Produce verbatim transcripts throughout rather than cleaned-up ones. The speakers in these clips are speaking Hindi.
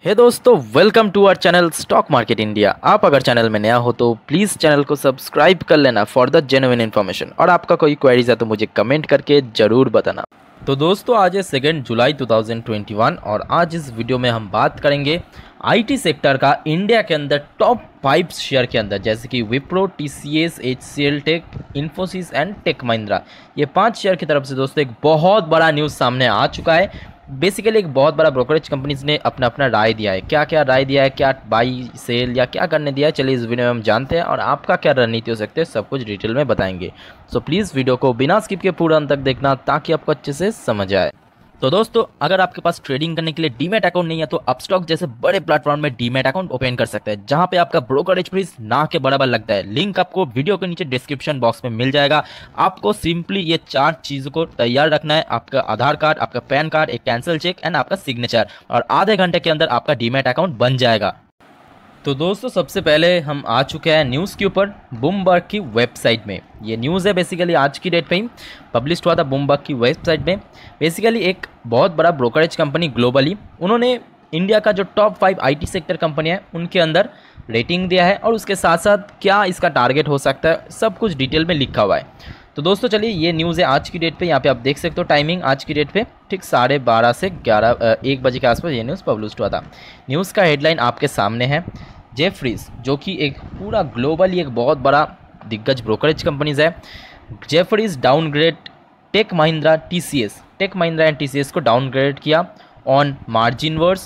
हे दोस्तों, welcome to our channel stock market India. आप अगर चैनल में नया हो तो प्लीज़ चैनल को सब्सक्राइब कर लेना फॉर द जेन्युइन इन्फॉर्मेशन। और आपका कोई क्वेरीज है तो मुझे कमेंट करके ज़रूर बताना। तो दोस्तों, आज है second July two thousand twenty one और आज इस वीडियो में हम बात करेंगे आईटी सेक्टर का इंडिया के अंदर टॉप फाइव शेयर के अंदर, जैसे कि Wipro, TCS, HCL Tech, Infosys and Tech Mahindra. ये पांच शेयर की तरफ से दोस्तों एक बहुत बड़ा न्यूज़ सामने आ चुका है। बेसिकली एक बहुत बड़ा ब्रोकरेज कंपनीज ने अपना अपना राय दिया है। क्या क्या राय दिया है, क्या बाई सेल या क्या करने दिया है, चलिए इस वीडियो में हम जानते हैं और आपका क्या रणनीति हो सकती है सब कुछ डिटेल में बताएंगे। सो प्लीज़ वीडियो को बिना स्किप के पूरा अंत तक देखना ताकि आपको अच्छे से समझ आए। तो दोस्तों, अगर आपके पास ट्रेडिंग करने के लिए डीमैट अकाउंट नहीं है तो अपस्टॉक जैसे बड़े प्लेटफॉर्म में डीमैट अकाउंट ओपन कर सकते हैं, जहां पे आपका ब्रोकरेज फीस ना के बराबर लगता है। लिंक आपको वीडियो के नीचे डिस्क्रिप्शन बॉक्स में मिल जाएगा। आपको सिंपली ये चार चीज़ों को तैयार रखना है: आपका आधार कार्ड, आपका पैन कार्ड, एक कैंसिल चेक एंड आपका सिग्नेचर, और आधे घंटे के अंदर आपका डीमैट अकाउंट बन जाएगा। तो दोस्तों, सबसे पहले हम आ चुके हैं न्यूज़ के ऊपर बूमबर्ग की वेबसाइट में। ये न्यूज़ है बेसिकली आज की डेट पे ही पब्लिश हुआ था बूमबर्ग की वेबसाइट में। बेसिकली एक बहुत बड़ा ब्रोकरेज कंपनी ग्लोबली, उन्होंने इंडिया का जो top five IT sector company है उनके अंदर रेटिंग दिया है और उसके साथ साथ क्या इसका टारगेट हो सकता है सब कुछ डिटेल में लिखा हुआ है। तो दोस्तों चलिए, ये न्यूज़ है आज की डेट पे। यहाँ पे आप देख सकते हो टाइमिंग आज की डेट पे ठीक साढ़े बारह से ग्यारह एक बजे के आसपास ये न्यूज़ पब्लिश हुआ था। न्यूज़ का हेडलाइन आपके सामने है। जेफरीज, जो कि एक पूरा ग्लोबली एक बहुत बड़ा दिग्गज ब्रोकरेज कंपनीज है, Jefferies downgrade Tech Mahindra TCS Tech Mahindra and TCS को डाउनग्रेड किया ऑन मार्जिन वर्स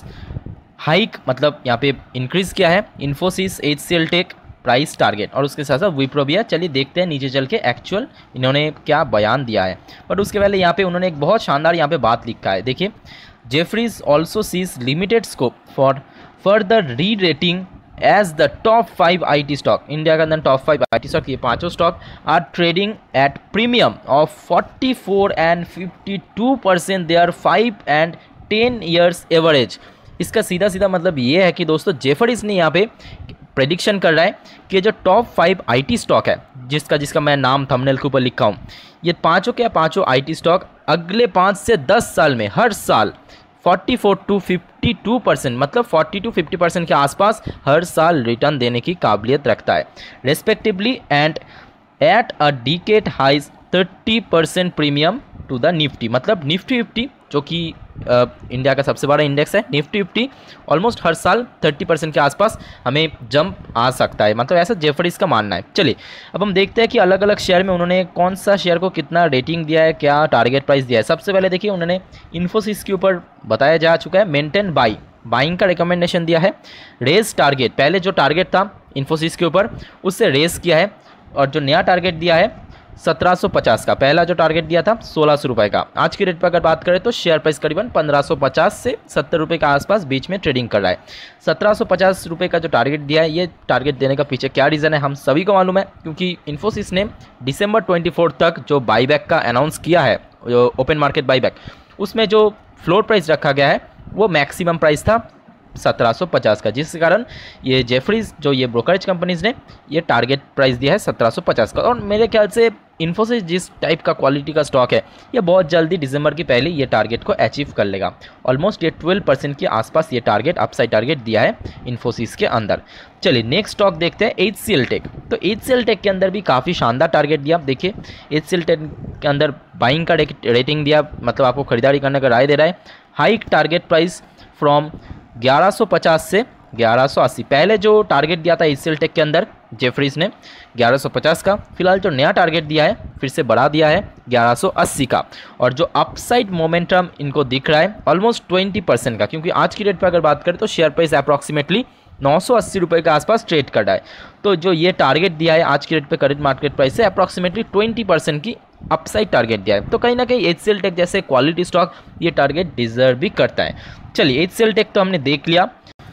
हाइक, मतलब यहाँ पे इंक्रीज किया है। Infosys, HCL Tech price target, और उसके साथ साथ विप्रो भी है। चलिए देखते हैं नीचे चल के एक्चुअल इन्होंने क्या बयान दिया है। बट उसके पहले यहाँ पे उन्होंने एक बहुत शानदार यहाँ पे बात लिखा है। देखिए, Jefferies also sees limited scope for further re rating as the top five I T stock. India के अंदर top five I T stock, ये पांचों stock are trading at premium of forty four and fifty two percent their five and ten years average. इसका सीधा सीधा मतलब ये है कि दोस्तों, जेफरीज ने यहाँ पे प्रेडिक्शन कर रहा है कि जो टॉप फाइव आईटी स्टॉक है, जिसका जिसका मैं नाम थंबनेल के ऊपर लिखा हूँ, ये पांचों क्या पांचों आईटी स्टॉक अगले पाँच से दस साल में हर साल forty four to fifty two percent, मतलब फोर्टी टू फिफ्टी परसेंट के आसपास हर साल रिटर्न देने की काबिलियत रखता है respectively, and at a decade highs thirty percent premium to the Nifty. मतलब निफ्टी फिफ्टी, जो कि इंडिया का सबसे बड़ा इंडेक्स है, निफ्टी फिफ्टी ऑलमोस्ट हर साल थर्टी परसेंट के आसपास हमें जंप आ सकता है, मतलब ऐसा जेफरीज का मानना है। चलिए अब हम देखते हैं कि अलग अलग शेयर में उन्होंने कौन सा शेयर को कितना रेटिंग दिया है, क्या टारगेट प्राइस दिया है। सबसे पहले देखिए, उन्होंने इन्फोसिस के ऊपर बताया जा चुका है मेंटेन बाई, बाइंग का रिकमेंडेशन दिया है। रेस टारगेट, पहले जो टारगेट था इन्फोसिस के ऊपर उससे रेस किया है, और जो नया टारगेट दिया है सत्रह सौ पचास का, पहला जो टारगेट दिया था सोलह सौ रुपये का। आज की रेट पर अगर बात करें तो शेयर प्राइस करीबन पंद्रह सौ पचास से सत्तर रुपये के आसपास बीच में ट्रेडिंग कर रहा है। सत्रह सौ पचास रुपये का जो टारगेट दिया है, ये टारगेट देने का पीछे क्या रीज़न है हम सभी को मालूम है, क्योंकि इन्फोसिस ने दिसंबर ट्वेंटी फोर्थ तक जो बाईबैक का अनाउंस किया है, जो ओपन मार्केट बाईबैक, उसमें जो फ्लोर प्राइस रखा गया है वो मैक्सिमम प्राइस था सत्रह सौ पचास का, जिस कारण ये जेफरीज जो ये ब्रोकरेज कंपनीज ने ये टारगेट प्राइस दिया है सत्रह सौ पचास का। और मेरे ख्याल से इन्फोसिस जिस टाइप का क्वालिटी का स्टॉक है, ये बहुत जल्दी दिसंबर की पहले ये टारगेट को अचीव कर लेगा। ऑलमोस्ट ये ट्वेल्व परसेंट के आसपास ये टारगेट अपसाइड टारगेट दिया है इन्फोसिस के अंदर। चलिए नेक्स्ट स्टॉक देखते हैं, एचसीएल टेक। तो एचसीएल टेक के अंदर भी काफ़ी शानदार टारगेट दिया। देखिए, एचसीएल टेक के अंदर बाइंग का रेटिंग दिया, मतलब आपको खरीदारी करने का राय दे रहा है। हाइक टारगेट प्राइस फ्रॉम ग्यारह सौ पचास से ग्यारह सौ अस्सी। पहले जो टारगेट दिया था एचसीएल टेक के अंदर जेफरीज ने ग्यारह सौ पचास का, फिलहाल जो नया टारगेट दिया है फिर से बढ़ा दिया है ग्यारह सौ अस्सी का, और जो अपसाइड मोमेंटम इनको दिख रहा है ऑलमोस्ट ट्वेंटी परसेंट का, क्योंकि आज की डेट पर अगर बात करें तो शेयर प्राइस अप्रॉक्सीमेटली नौ सौ अस्सी रुपये के आसपास ट्रेड कर रहा है। तो जो ये टारगेट दिया है आज की डेट पे करंट मार्केट प्राइस से अप्रॉक्सीमेटली ट्वेंटी परसेंट की अपसाइड टारगेट दिया है। तो कहीं ना कहीं एचसीएल टेक जैसे क्वालिटी स्टॉक ये टारगेट डिजर्व भी करता है। चलिए, एचसीएल टेक तो हमने देख लिया।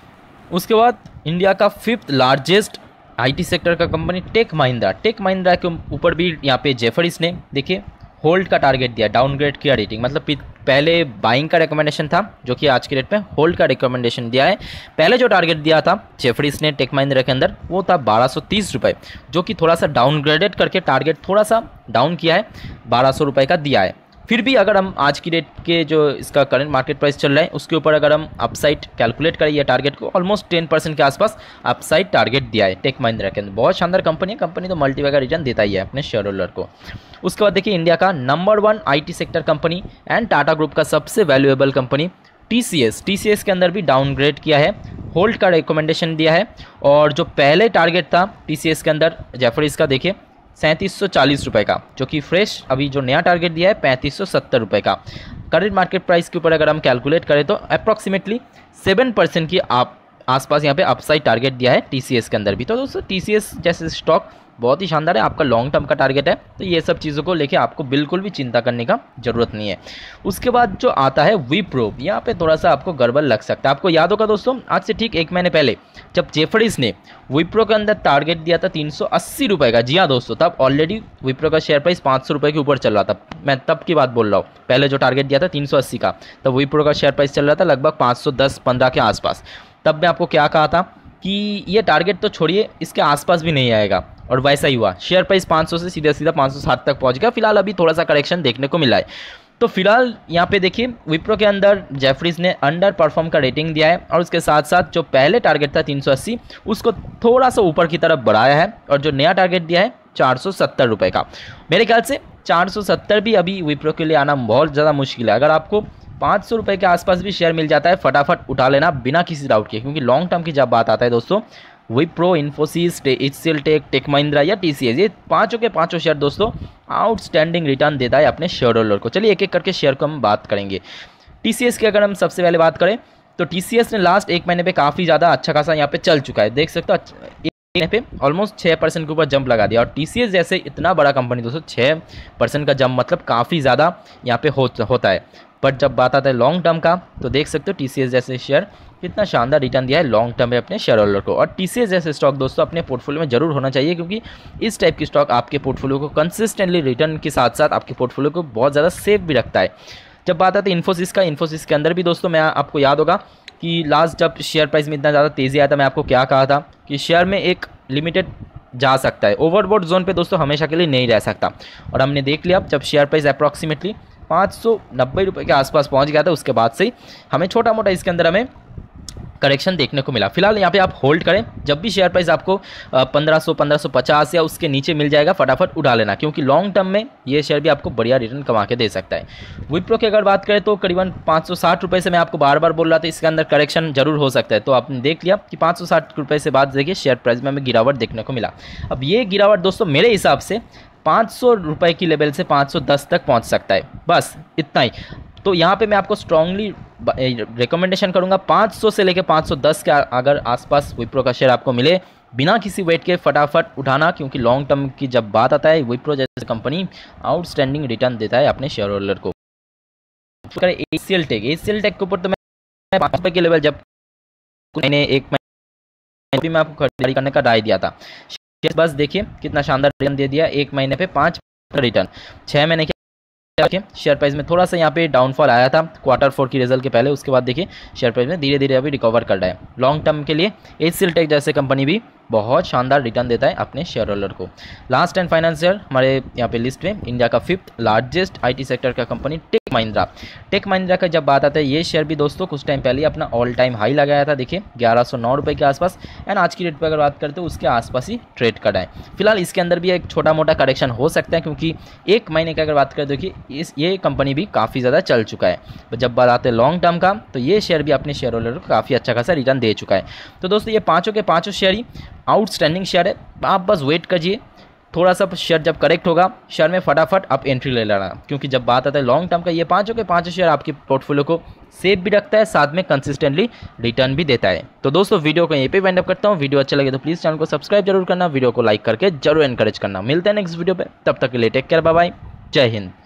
उसके बाद इंडिया का फिफ्थ लार्जेस्ट आईटी सेक्टर का company Tech Mahindra. Tech Mahindra के ऊपर भी यहाँ पे जेफरीज ने देखिए होल्ड का टारगेट दिया, डाउनग्रेड किया रेटिंग, मतलब पहले बाइंग का रिकमेंडेशन था जो कि आज के रेट में होल्ड का रिकमेंडेशन दिया है। पहले जो टारगेट दिया था जेफरीज ने टेक महिंद्रा के अंदर वो था बारह सौ तीस रुपये, जो कि थोड़ा सा डाउनग्रेडेड करके टारगेट थोड़ा सा डाउन किया है, बारह सौ रुपये का दिया है। फिर भी अगर हम आज की डेट के जो इसका करंट मार्केट प्राइस चल रहा है उसके ऊपर अगर हम अपसाइड कैलकुलेट करें ये टारगेट को, ऑलमोस्ट टेन परसेंट के आसपास अपसाइड टारगेट दिया है टेक महिंद्रा के अंदर। बहुत शानदार कंपनी है, कंपनी तो मल्टीपल का रिटर्न देता ही है अपने शेयर होल्डर को। उसके बाद देखिए इंडिया का number one IT sector company and Tata group का सबसे वैल्यूएबल कंपनी टीसीएस। टीसीएस के अंदर भी डाउनग्रेड किया है, होल्ड का रिकमेंडेशन दिया है। और जो पहले टारगेट था टीसीएस के अंदर जेफरीज का देखिए सैंतीस सौ चालीस रुपये का, जो कि फ्रेश अभी जो नया टारगेट दिया है पैंतीस सौ सत्तर रुपये का। करंट मार्केट प्राइस के ऊपर अगर हम कैलकुलेट करें तो अप्रॉक्सीमेटली सेवन परसेंट की आप आसपास यहाँ पे अपसाइड टारगेट दिया है टीसीएस के अंदर भी। तो दोस्तों टीसीएस जैसे स्टॉक बहुत ही शानदार है, आपका लॉन्ग टर्म का टारगेट है, तो ये सब चीज़ों को लेके आपको बिल्कुल भी चिंता करने का जरूरत नहीं है। उसके बाद जो आता है विप्रो, यहाँ पे थोड़ा सा आपको गड़बड़ लग सकता है। आपको याद होगा दोस्तों आज से ठीक एक महीने पहले जब जेफरीज ने विप्रो के अंदर टारगेट दिया था तीन सौ अस्सी रुपये का, जी हाँ दोस्तों, तब ऑलरेडी विप्रो का शेयर प्राइस पाँच सौ रुपये के ऊपर चल रहा था। मैं तब की बात बोल रहा हूँ, पहले जो टारगेट दिया था तीन सौ अस्सी का, तब विप्रो का शेयर प्राइस चल रहा था लगभग पाँच सौ दस पंद्रह के आसपास। तब मैं आपको क्या कहा था कि ये टारगेट तो छोड़िए, इसके आसपास भी नहीं आएगा, और वैसा ही हुआ। शेयर प्राइस पाँच सौ से सीधा सीधा पाँच सौ साठ तक पहुंच गया। फिलहाल अभी थोड़ा सा करेक्शन देखने को मिला है। तो फिलहाल यहाँ पे देखिए विप्रो के अंदर जेफरीज ने अंडर परफॉर्म का रेटिंग दिया है, और उसके साथ साथ जो पहले टारगेट था तीन सौ अस्सी उसको थोड़ा सा ऊपर की तरफ बढ़ाया है, और जो नया टारगेट दिया है चार सौ सत्तर रुपये का। मेरे ख्याल से चार सौ सत्तर भी अभी विप्रो के लिए आना बहुत ज़्यादा मुश्किल है। अगर आपको पाँच सौ रुपये के आसपास भी शेयर मिल जाता है, फटाफट उठा लेना बिना किसी डाउट के, क्योंकि लॉन्ग टर्म की जब बात आता है दोस्तों, Wipro, Infosys, HCL Tech, Tech Mahindra या टीसीएस, ये पांचों के पांचों शेयर दोस्तों आउटस्टैंडिंग रिटर्न देता है अपने शेयर होल्डर को। चलिए एक एक करके शेयर को हम बात करेंगे। टीसीएस की अगर हम सबसे पहले बात करें तो टीसीएस ने लास्ट एक महीने पे काफ़ी ज़्यादा अच्छा खासा यहाँ पे चल चुका है, देख सकते हो एक महीने पे ऑलमोस्ट छः परसेंट के ऊपर जंप लगा दिया। और टीसीएस जैसे इतना बड़ा कंपनी दोस्तों छः परसेंट का जंप मतलब काफ़ी ज़्यादा यहाँ पे हो, होता है। बट जब बात आता है लॉन्ग टर्म का तो देख सकते हो टीसीएस जैसे शेयर कितना शानदार रिटर्न दिया है लॉन्ग टर्म में अपने शेयर होल्डर को। और टीसीएस जैसे स्टॉक दोस्तों अपने पोर्टफोलियो में जरूर होना चाहिए, क्योंकि इस टाइप की स्टॉक आपके पोर्टफोलियो को कंसिस्टेंटली रिटर्न के साथ साथ आपके पोर्टफोलियो को बहुत ज़्यादा सेफ भी रखता है। जब बात आती है इन्फोसिस का, इन्फोसिस के अंदर भी दोस्तों मैं आपको याद होगा कि लास्ट जब शेयर प्राइस में इतना ज़्यादा तेज़ी आया था, मैं आपको क्या कहा था कि शेयर में एक लिमिटेड जा सकता है, ओवरबॉट जोन पे दोस्तों हमेशा के लिए नहीं रह सकता। और हमने देख लिया जब शेयर प्राइस अप्रॉक्सीमेटली पाँच सौ नब्बे रुपये के आसपास पहुंच गया था, उसके बाद से ही हमें छोटा मोटा इसके अंदर हमें करेक्शन देखने को मिला। फिलहाल यहाँ पे आप होल्ड करें, जब भी शेयर प्राइस आपको पंद्रह सौ पंद्रह सौ पचास या उसके नीचे मिल जाएगा फटाफट उठा लेना, क्योंकि लॉन्ग टर्म में ये शेयर भी आपको बढ़िया रिटर्न कमा के दे सकता है। विप्रो की अगर बात करें तो करीबन पाँच सौ साठ रुपये से मैं आपको बार बार बोल रहा था इसके अंदर करेक्शन जरूर हो सकता है, तो आपने देख लिया कि पाँच सौ साठ रुपये से बाद देखिए शेयर प्राइस में हमें गिरावट देखने को मिला। अब ये गिरावट दोस्तों मेरे हिसाब से पाँच सौ रुपये की लेवल से पाँच सौ दस तक पहुँच सकता है, बस इतना ही। तो यहाँ पे मैं आपको स्ट्रांगली रिकमेंडेशन करूँगा पाँच सौ से लेकर पाँच सौ दस के अगर आसपास विप्रो का शेयर आपको मिले बिना किसी वेट के फटाफट उठाना, क्योंकि लॉन्ग टर्म की जब बात आता है विप्रो जैसे कंपनी आउटस्टैंडिंग रिटर्न देता है अपने शेयर होल्डर को। एचसीएल टेक, एचसीएल टेक के ऊपर तो मैं पाँच रुपये के लेवल जब मैंने एक महीने में आपको खरीदारी करने का राय दिया था, बस देखिए कितना शानदार रिटर्न दे दिया, एक महीने पे पाँच रिटर्न। छः महीने के शेयर प्राइस में थोड़ा सा यहाँ पे डाउनफॉल आया था क्वार्टर फोर की रिजल्ट के पहले, उसके बाद देखिए शेयर प्राइस में धीरे धीरे अभी रिकवर कर रहा है। लॉन्ग टर्म के लिए एचसीएल टेक जैसे कंपनी भी बहुत शानदार रिटर्न देता है अपने शेयर होल्डर को। लास्ट एंड फाइनल शेयर हमारे यहाँ पे लिस्ट में इंडिया का फिफ्थ लार्जेस्ट आईटी सेक्टर का company Tech Mahindra. Tech Mahindra का जब बात आता है ये शेयर भी दोस्तों कुछ टाइम पहले अपना ऑल टाइम हाई लगाया था, देखिए ग्यारह सौ नौ रुपये के आसपास, एंड आज की रेट पर अगर बात करते हो उसके आसपास ही ट्रेड कर रहा है। फिलहाल इसके अंदर भी एक छोटा मोटा करेक्शन हो सकता है, क्योंकि एक महीने की अगर बात करें देखिए इस ये कंपनी भी काफ़ी ज़्यादा चल चुका है। तो जब बात आते हैं लॉन्ग टर्म का तो ये शेयर भी अपने शेयर होल्डर को काफ़ी अच्छा खासा रिटर्न दे चुका है। तो दोस्तों ये पाँचों के पाँचों शेयर ही आउटस्टैंडिंग शेयर है, आप बस वेट करिए, थोड़ा सा शेयर जब करेक्ट होगा शेयर में फटाफट आप एंट्री ले लेना, क्योंकि जब बात आता है लॉन्ग टर्म का ये पाँचों के पाँचों शेयर आपके पोर्टफोलियो को सेफ भी रखता है, साथ में कंसिस्टेंटली रिटर्न भी देता है। तो दोस्तों वीडियो को यहीं पे वाइंड अप करता हूँ। वीडियो अच्छा लगे तो प्लीज़ चैनल को सब्सक्राइब जरूर करना, वीडियो को लाइक करके जरूर एनकरेज करना। मिलते हैं नेक्स्ट वीडियो पे, तब तक के लिए टेक केयर, बाय बाय, जय हिंद।